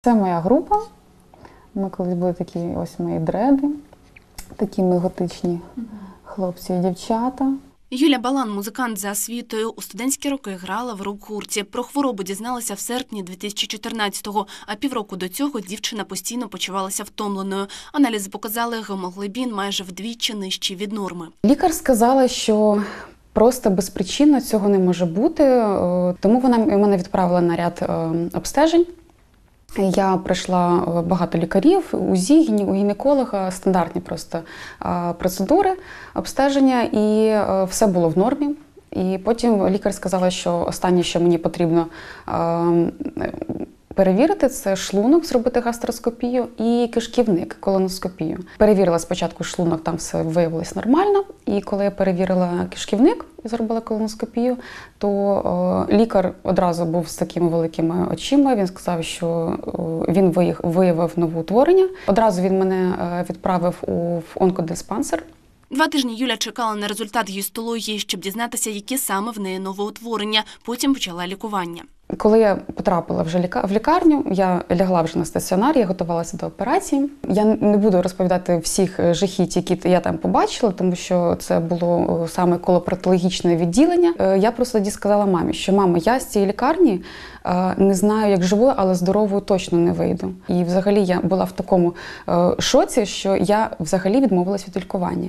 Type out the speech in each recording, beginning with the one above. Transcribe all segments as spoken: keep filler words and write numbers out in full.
Це моя група. Ми колись були такі, ось мої дреди, такі ми готичні хлопці і дівчата. Юля Балан, музикант за освітою, у студентські роки грала в рок-гурті. Про хворобу дізналася в серпні дві тисячі чотирнадцятого, а півроку до цього дівчина постійно почувалася втомленою. Аналізи показали, гемоглобін майже вдвічі нижчий від норми. Лікар сказала, що просто безпричинно цього не може бути, тому вона мене відправила на ряд обстежень. Я пройшла багато лікарів, УЗІ, у гінеколога, стандартні просто процедури, обстеження, і все було в нормі. І потім лікар сказала, що останнє, що мені потрібно перевірити, це шлунок, зробити гастроскопію і кишківник, колоноскопію. Перевірила спочатку шлунок, там все виявилось нормально, і коли я перевірила кишківник, зробила колоноскопію, то о, лікар одразу був з такими великими очима. Він сказав, що о, він виявив новоутворення. Одразу він мене відправив у в онкодиспансер. Два тижні Юля чекала на результат гістології, щоб дізнатися, які саме в неї новоутворення. Потім почала лікування. Коли я потрапила вже в лікарню, я лягла вже на стаціонар, я готувалася до операції. Я не буду розповідати всіх жахіть, які я там побачила, тому що це було саме колопроктологічне відділення. Я просто тоді сказала мамі, що мама, я з цієї лікарні не знаю, як живою, але здоровою точно не вийду. І взагалі я була в такому шоці, що я взагалі відмовилась від лікування.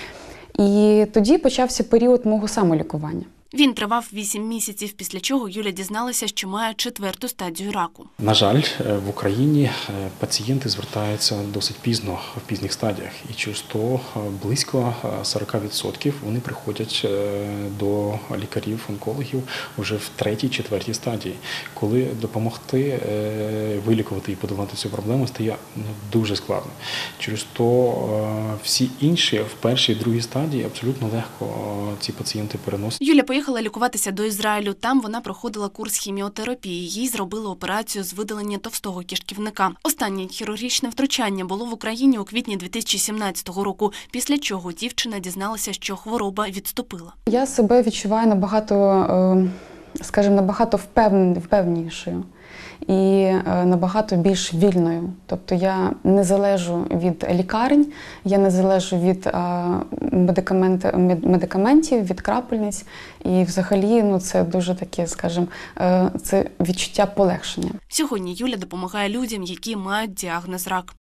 І тоді почався період мого самолікування. Він тривав вісім місяців, після чого Юля дізналася, що має четверту стадію раку. На жаль, в Україні пацієнти звертаються досить пізно, в пізніх стадіях. І через то близько сорок відсотків вони приходять до лікарів-онкологів вже в третій, четвертій стадії. Коли допомогти вилікувати і подолати цю проблему стає дуже складно. Через то всі інші в першій, другій стадії абсолютно легко ці пацієнти переносять. Юля поїхала Поїхала до Ізраїлю. Там вона проходила курс хіміотерапії. Їй зробили операцію з видалення товстого кишківника. Останнє хірургічне втручання було в Україні у квітні дві тисячі сімнадцятого року, після чого дівчина дізналася, що хвороба відступила. Я себе відчуваю набагато, скажімо, набагато впевненішою і набагато більш вільною. Тобто я не залежу від лікарень, я не залежу від медикаментів, від крапельниць. І взагалі ну, це дуже таке, скажімо, це відчуття полегшення. Сьогодні Юля допомагає людям, які мають діагноз рак.